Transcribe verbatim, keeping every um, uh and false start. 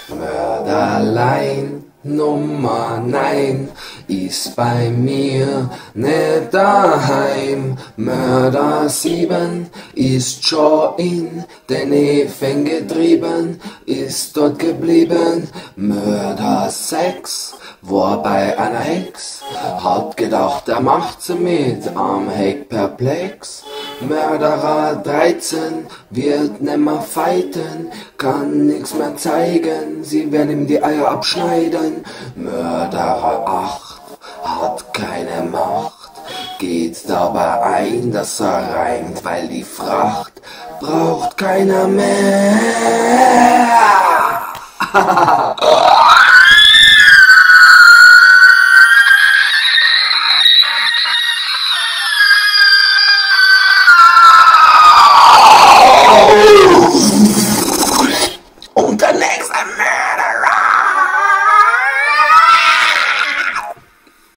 Mörderlein Nummer neun ist bei mir nicht daheim. Mörder sieben ist schon in den Efen getrieben, ist dort geblieben. Mörder sechs war bei einer Hex, hat gedacht, er macht sie mit, am Heck perplex. Mörderer dreizehn wird nimmer fighten, kann nix mehr zeigen, sie werden ihm die Eier abschneiden. Mörderer acht hat keine Macht, geht dabei ein, dass er reimt, weil die Fracht braucht keiner mehr. Und der nächste